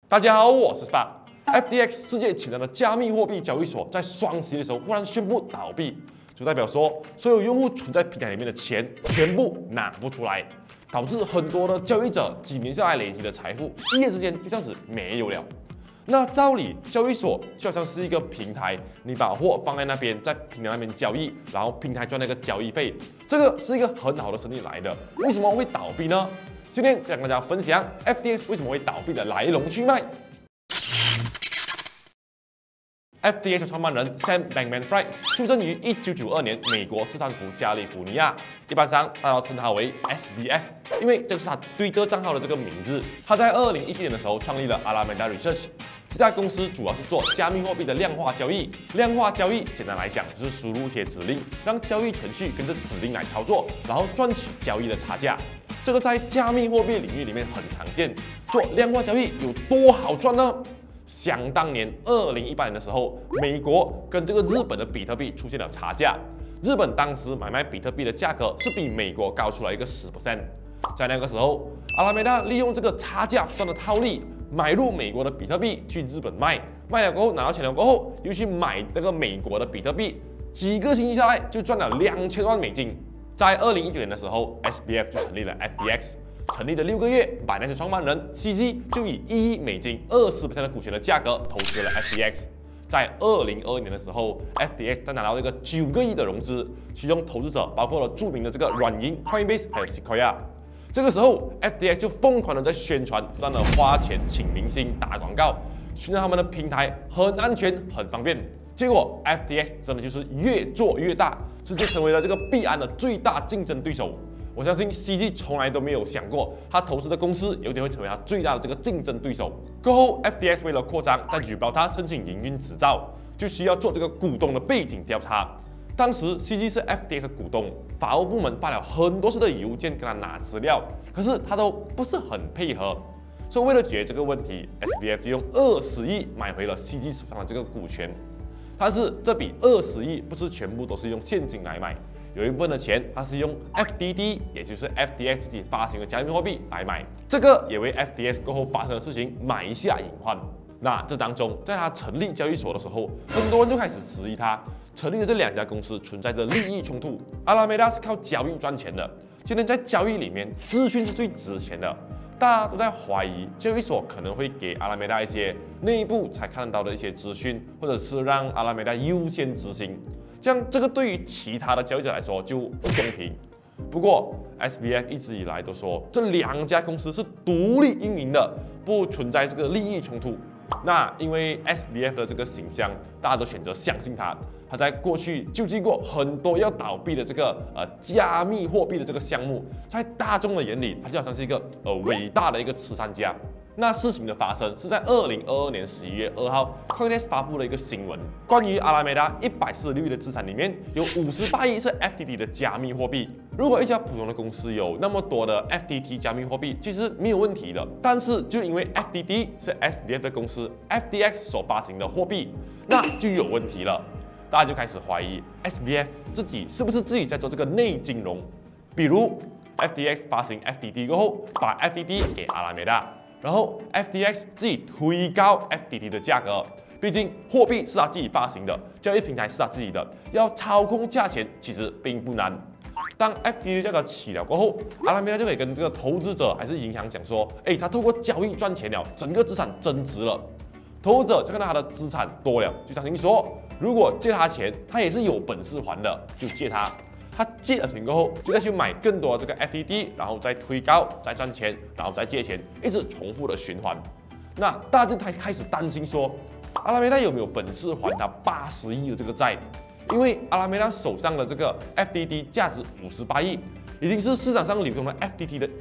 大家好，我是 Star。FTX 世界前端的加密货币交易所，在双十一的时候忽然宣布倒闭，就代表说所有用户存在平台里面的钱全部拿不出来，导致很多的交易者几年下来累积的财富，一夜之间就这样子没有了。那照理，交易所就好像是一个平台，你把货放在那边，在平台那边交易，然后平台赚那个交易费，这个是一个很好的生意来的。为什么会倒闭呢？今天就跟大家分享 FTX 为什么会倒闭的来龙去脉。FTX 创办人 Sam Bankman-Fried 出生于1992年美国斯坦福加利福尼亚，一般上大家称他为 SBF， 因为这是他推特账号的这个名字。他在2017年的时候创立了 Alameda Research， 这家公司主要是做加密货币的量化交易。量化交易简单来讲就是输入一些指令，让交易程序跟着指令来操作，然后赚取交易的差价。这个在加密货币领域里面很常见。做量化交易有多好赚呢？想当年，2018年的时候，美国跟这个日本的比特币出现了差价。日本当时买卖比特币的价格是比美国高出了一个10%。在那个时候，阿拉梅达利用这个差价赚的套利，买入美国的比特币去日本卖，卖了过后拿到钱了过后，又去买那个美国的比特币，几个星期下来就赚了2000万美金。在2019年的时候 ，SBF 就成立了 FTX。成立的6个月，Binance创办人 CZ 就以1亿美金20%的股权的价格投资了 FTX。在2022年的时候 ，FTX 再拿到一个9个亿的融资，其中投资者包括了著名的这个软银 Coinbase 还有 Sequoia。这个时候 ，FTX 就疯狂的在宣传，不断的花钱请明星打广告，宣传他们的平台很安全、很方便。结果 FTX 真的就是越做越大，直接成为了这个币安的最大竞争对手。我相信 CZ 从来都没有想过，他投资的公司有一天会成为他最大的这个竞争对手。过后 ，FTX 为了扩张，在Gibraltar申请营运执照，就需要做这个股东的背景调查。当时 CZ 是 FTX 的股东，法务部门发了很多次的邮件跟他拿资料，可是他都不是很配合。所以为了解决这个问题 ，SBF 就用20亿买回了 CZ 手上的这个股权。但是这笔20亿不是全部都是用现金来买。有一部分的钱，它是用 FDD， 也就是 FTX 自己发行的加密货币来买，这个也为 FTX 过后发生的事情埋下隐患。那这当中，在他成立交易所的时候，很多人就开始质疑他成立的这2家公司存在着利益冲突。阿拉梅达是靠交易赚钱的，今天在交易里面，资讯是最值钱的。大家都在怀疑交易所可能会给阿拉梅达一些内部才看得到的一些资讯，或者是让阿拉梅达优先执行。这样，这个对于其他的交易者来说就不公平。不过 ，SBF 一直以来都说这2家公司是独立运营的，不存在这个利益冲突。那因为 SBF 的这个形象，大家都选择相信他。他在过去救济过很多要倒闭的这个加密货币的这个项目，在大众的眼里，他就好像是一个伟大的一个慈善家。那事情的发生是在2022年11月2号 ，Coindesk 发布了一个新闻，关于阿拉梅达146亿的资产里面有58亿是 FTT 的加密货币。如果一家普通的公司有那么多的 FTT 加密货币，其实没有问题的。但是就因为 FTT 是 SBF 的公司 FTX 所发行的货币，那就有问题了。大家就开始怀疑 SBF 自己是不是自己在做这个内金融，比如 FTX 发行 FTT 过后，把 FTT 给阿拉梅达。然后 FTX 自己推高 FTT 的价格，毕竟货币是他自己发行的，交易平台是他自己的，要操控价钱其实并不难。当 FTT 的价格起了过后，阿拉梅达就可以跟这个投资者还是银行讲说，他透过交易赚钱了，整个资产增值了。投资者就看到他的资产多了，就相信说，如果借他钱，他也是有本事还的，就借他。他借了钱过后，就再去买更多的这个 FTT， 然后再推高，再赚钱，然后再借钱，一直重复的循环。那大家就开始担心说，阿拉梅达有没有本事还他80亿的这个债？因为阿拉梅达手上的这个 FTT 价值58亿，已经是市场上流通的 FTT 的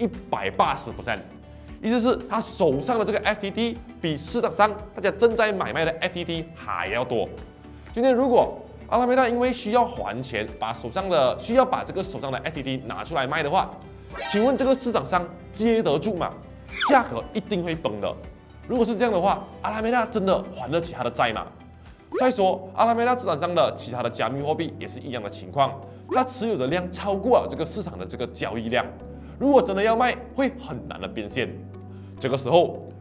180%，意思是他手上的这个 FTT 比市场上大家正在买卖的 FTT 还要多。今天如果阿拉梅达因为需要还钱，需要把这个手上的 FTT 拿出来卖的话，请问这个市场上接得住吗？价格一定会崩的。如果是这样的话，阿拉梅达真的还得起他的债吗？再说，阿拉梅达资产上的其他的加密货币也是一样的情况，它持有的量超过了这个市场的这个交易量。如果真的要卖，会很难的变现。这个时候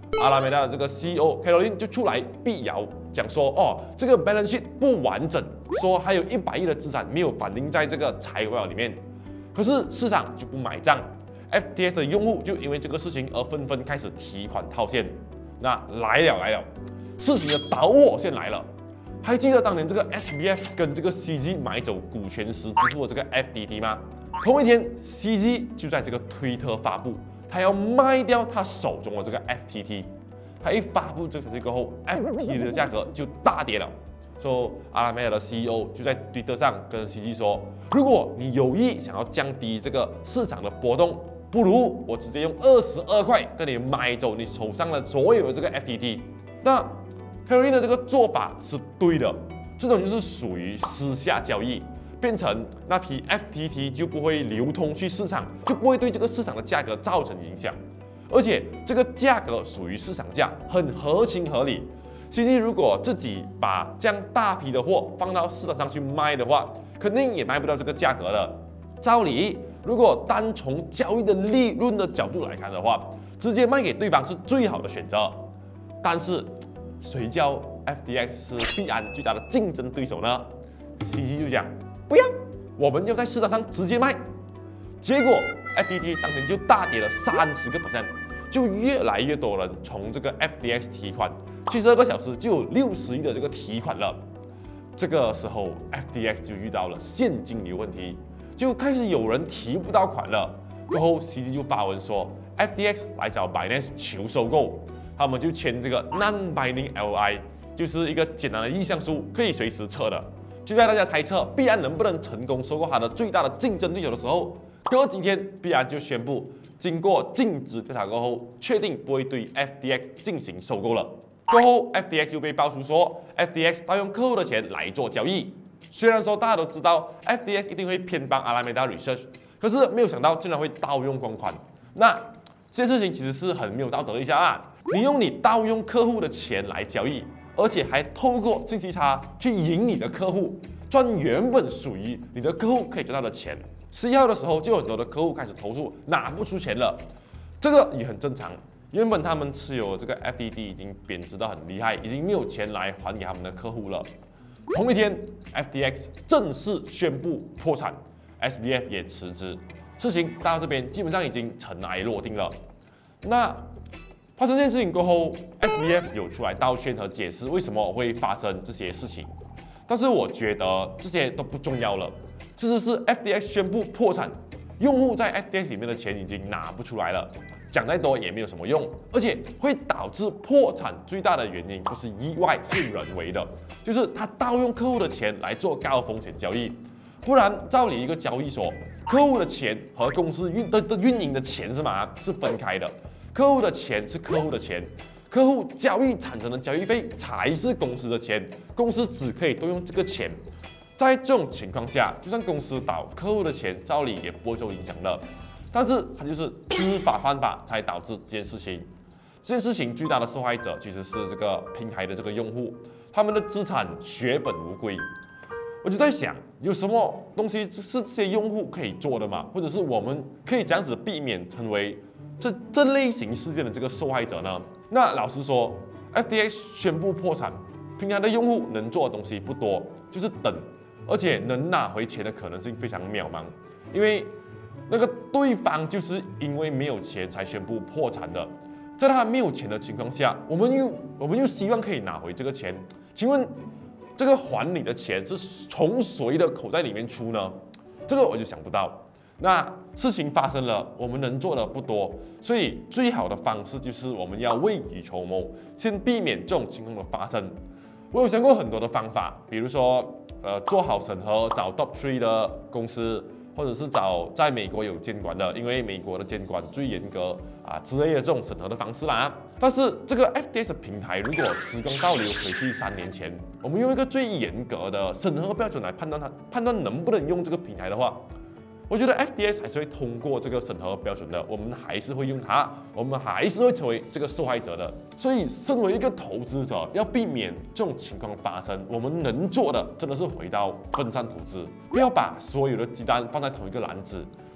阿拉梅达的这个 CEO Caroline 就出来辟谣，讲说哦，这个 balance sheet 不完整，说还有100亿的资产没有反映在这个财报里面。可是市场就不买账 ，FTX 的用户就因为这个事情而纷纷开始提款套现。那来了，事情的导火线来了。还记得当年这个 SBF 跟这个 CZ 买走股权时支付的这个 FTT 吗？同一天 ，CZ 就在这个推特发布，他要卖掉他手中的这个 FTT。他一发布这个消息过后 ，FTT 的价格就大跌了。所以阿拉梅达的 CEO 就在推特上跟 CZ 说：“如果你有意想要降低这个市场的波动，不如我直接用22块跟你买走你手上的所有的这个 FTT。”那 Caroline 的这个做法是对的，这种就是属于私下交易，变成那批 FTT 就不会流通去市场，就不会对这个市场的价格造成影响，而且这个价格属于市场价，很合情合理。CZ 如果自己把这样大批的货放到市场上去卖的话，肯定也卖不到这个价格的。照理，如果单从交易的利润的角度来看的话，直接卖给对方是最好的选择。但是，谁叫 FTX 是币安最大的竞争对手呢 ？CZ 就讲不要，我们要在市场上直接卖。结果 FTT 当天就大跌了30%，就越来越多人从这个 FTX 提款，72个小时就有60亿的这个提款了。这个时候 FTX 就遇到了现金流问题，就开始有人提不到款了。过后 CZ 就发文说 FTX 来找 Binance 求收购。他们就签这个 non-binding LOI， 就是一个简单的意向书，可以随时撤的。就在大家猜测币安能不能成功收购它的最大的竞争对手的时候，隔几天币安就宣布，经过尽职调查过后，确定不会对 FTX 进行收购了。过后 FTX 就被爆出说 FTX 盗用客户的钱来做交易。虽然说大家都知道 FTX 一定会偏帮 Alameda Research， 可是没有想到竟然会盗用公款。那这件事情其实是很没有道德的一下啊！你用你盗用客户的钱来交易，而且还透过信息差去赢你的客户，赚原本属于你的客户可以赚到的钱。11号的时候，就有很多的客户开始投诉拿不出钱了，这个也很正常。原本他们持有这个 FTT 已经贬值到很厉害，已经没有钱来还给他们的客户了。同一天 ，FTX 正式宣布破产 ，SBF 也辞职。事情到这边基本上已经尘埃落定了。那发生这件事情过后 ，SBF 有出来道歉和解释为什么会发生这些事情。但是我觉得这些都不重要了。事实是 FTX 宣布破产，用户在 FTX 里面的钱已经拿不出来了，讲再多也没有什么用，而且会导致破产最大的原因不是意外，是人为的，就是他盗用客户的钱来做高风险交易。不然，照理一个交易所，客户的钱和公司运营的钱是分开的。客户的钱是客户的钱，客户交易产生的交易费才是公司的钱，公司只可以动用这个钱。在这种情况下，就算公司倒，客户的钱照理也不会受影响的。但是它就是知法犯法，才导致这件事情。这件事情最大的受害者其实是这个平台的这个用户，他们的资产血本无归。我就在想，有什么东西是这些用户可以做的吗？或者是我们可以这样子避免成为这类型事件的这个受害者呢？那老实说 ，FTX 宣布破产，平台的用户能做的东西不多，就是等，而且能拿回钱的可能性非常渺茫，因为那个对方就是因为没有钱才宣布破产的。在他没有钱的情况下，我们又希望可以拿回这个钱，请问？这个还你的钱是从谁的口袋里面出呢？这个我就想不到。那事情发生了，我们能做的不多，所以最好的方式就是我们要未雨绸缪，先避免这种情况的发生。我有想过很多的方法，比如说做好审核，找 Top 3的公司，或者是找在美国有监管的，因为美国的监管最严格之类的这种审核的方式啦。但是这个 FTX 平台，如果时光倒流回去3年前，我们用一个最严格的审核标准来判断能不能用这个平台的话，我觉得 FTX 还是会通过这个审核标准的，我们还是会用它，我们还是会成为这个受害者的。所以，身为一个投资者，要避免这种情况发生，我们能做的真的是回到分散投资，不要把所有的鸡蛋放在同一个篮子。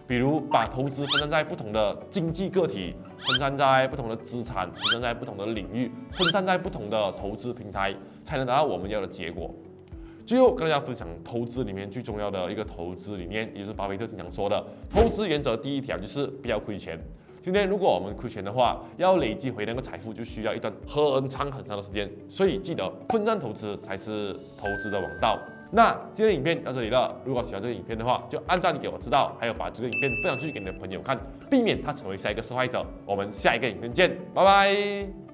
比如把投资分散在不同的经济个体，分散在不同的资产，分散在不同的领域，分散在不同的投资平台，才能达到我们要的结果。最后跟大家分享投资里面最重要的一个投资理念，也就是巴菲特经常说的投资原则第一条就是不要亏钱。今天如果我们亏钱的话，要累积回那个财富就需要一段很长的时间，所以记得分散投资才是投资的王道。那今天的影片到这里了，如果喜欢这个影片的话，就按赞给我知道，还有把这个影片分享出去给你的朋友看，避免他成为下一个受害者。我们下一个影片见，拜拜。